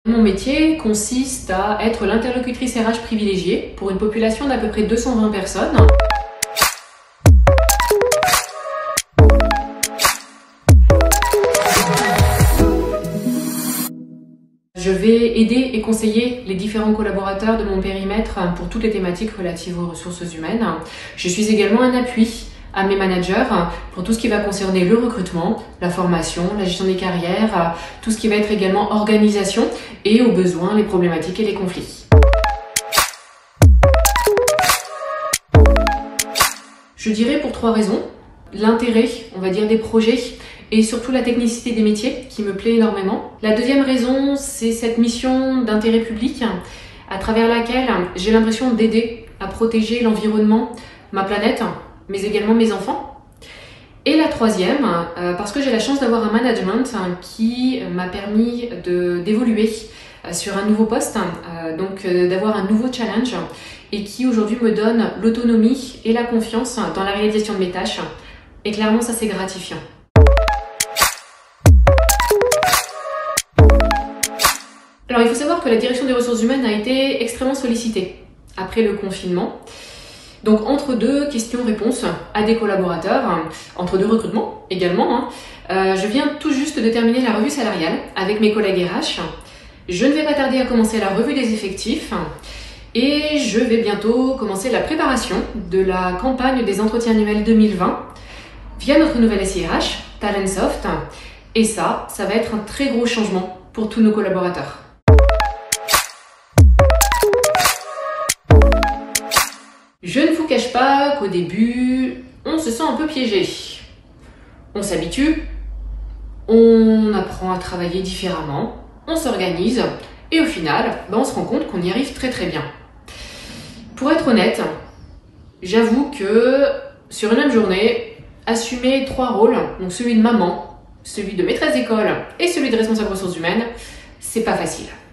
Mon métier consiste à être l'interlocutrice RH privilégiée pour une population d'à peu près 220 personnes. Je vais aider et conseiller les différents collaborateurs de mon périmètre pour toutes les thématiques relatives aux ressources humaines. Je suis également un appui à mes managers pour tout ce qui va concerner le recrutement, la formation, la gestion des carrières, tout ce qui va être également organisation et aux besoins, les problématiques et les conflits. Je dirais pour 3 raisons. L'intérêt, on va dire, des projets et surtout la technicité des métiers qui me plaît énormément. La deuxième raison, c'est cette mission d'intérêt public à travers laquelle j'ai l'impression d'aider à protéger l'environnement, ma planète, mais également mes enfants. Et la troisième, parce que j'ai la chance d'avoir un management qui m'a permis d'évoluer sur un nouveau poste, donc d'avoir un nouveau challenge et qui aujourd'hui me donne l'autonomie et la confiance dans la réalisation de mes tâches. Et clairement, ça c'est gratifiant. Alors il faut savoir que la direction des ressources humaines a été extrêmement sollicitée après le confinement. Donc entre deux questions-réponses à des collaborateurs, entre deux recrutements également, je viens tout juste de terminer la revue salariale avec mes collègues RH. Je ne vais pas tarder à commencer la revue des effectifs et je vais bientôt commencer la préparation de la campagne des entretiens annuels 2020 via notre nouvelle SIRH, Talentsoft. Et ça va être un très gros changement pour tous nos collaborateurs. Je ne vous cache pas qu'au début, on se sent un peu piégé. On s'habitue, on apprend à travailler différemment, on s'organise et au final, on se rend compte qu'on y arrive très très bien. Pour être honnête, j'avoue que sur une même journée, assumer 3 rôles, donc celui de maman, celui de maîtresse d'école et celui de responsable ressources humaines, c'est pas facile.